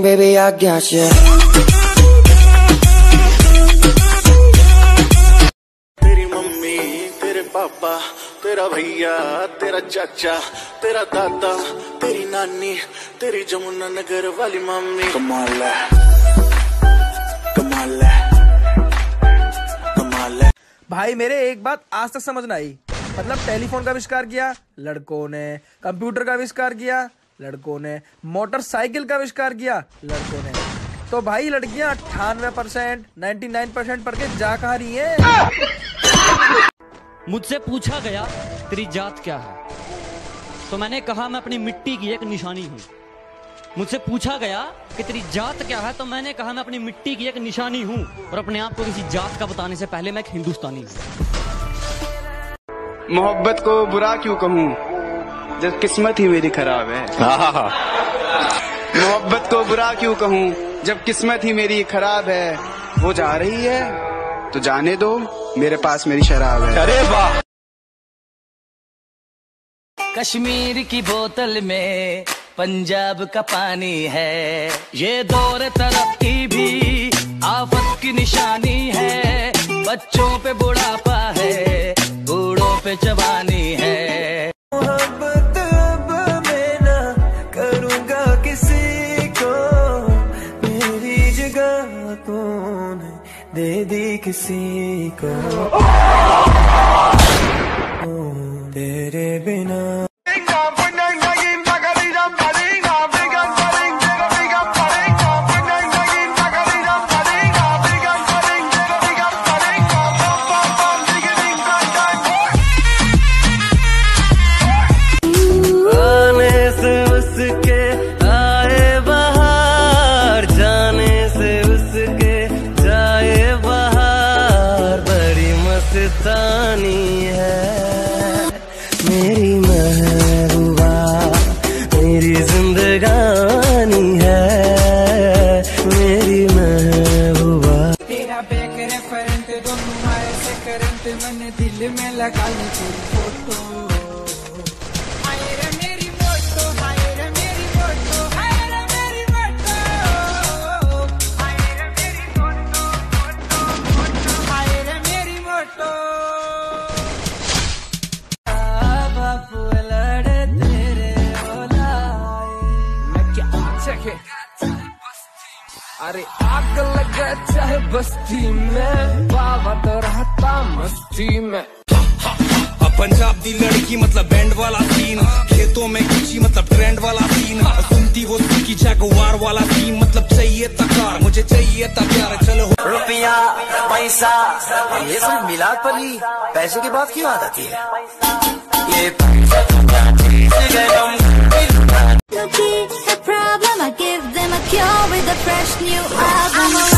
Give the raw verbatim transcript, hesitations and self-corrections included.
baby, I got you. तेरी mummy, तेरे पापा, तेरा भैया, तेरा चाचा, तेरा दादा, तेरी नानी, तेरी जमुना नगर वाली मम्मी। कमाल है, कमाल है, कमाल है। भाई मेरे एक बात आज तक समझ ना आई, मतलब टेलीफोन का आविष्कार किया लड़कों ने, कंप्यूटर का आविष्कार किया लड़कों ने, मोटरसाइकिल का आविष्कार किया लड़कों ने, तो भाई लड़कियां अट्ठानवे परसेंट नाइन्टी नाइन परसेंट पढ़ के जा कहाँ रही हैं? मुझसे पूछा गया तेरी जात क्या है, तो मैंने कहा मैं अपनी मिट्टी की एक निशानी हूँ। मुझसे पूछा गया कि तेरी जात क्या है, तो मैंने कहा मैं अपनी मिट्टी की एक निशानी हूँ, और अपने आप को किसी जात का बताने से पहले मैं एक हिंदुस्तानी हूँ। मोहब्बत को बुरा क्यों कहूँ जब किस्मत ही मेरी खराब है। मोहब्बत को बुरा क्यों कहूँ जब किस्मत ही मेरी खराब है। वो जा रही है तो जाने दो, मेरे पास मेरी शराब है। अरे वाह। कश्मीर की बोतल में पंजाब का पानी है, ये दौर तरक्की भी आफत की निशानी है। बच्चों पे बुढ़ापा है, बूढ़ों पे जवानी है। मोहब्बत अब मैं ना करूँगा किसी को, मेरी जगह तूने दे दी किसी को। तेरे बिना है मेरी महबूबा, मेरी जिंदगानी है मेरी महबूबा। तेरा बैक रेफरेंट दोनों मारे से करंट, मैंने दिल में लगा ली तेरी फोटो। हाय रे मेरी मोटो, हाय रे मेरी मोटो, हाय रे मेरी मोटो, हाय रे मेरी मोटो, मोटो मोटो, हाय रे मेरी मोटो। अरे आग लगा चाहे बस्ती में, बाबा तो रहता मस्ती में। पंजाब दी लड़की मतलब बैंड वाला सीन, खेतों में खिंची मतलब ट्रेंड वाला सीन, सुनती वो की जगवार वाला सीन, मतलब चाहिए तकार मुझे चाहिए प्यार। चलो रुपया पैसा ये सब मिला पली, पैसे की बात क्यों आ जाती है? ये problem, I give them a cure with a fresh new album.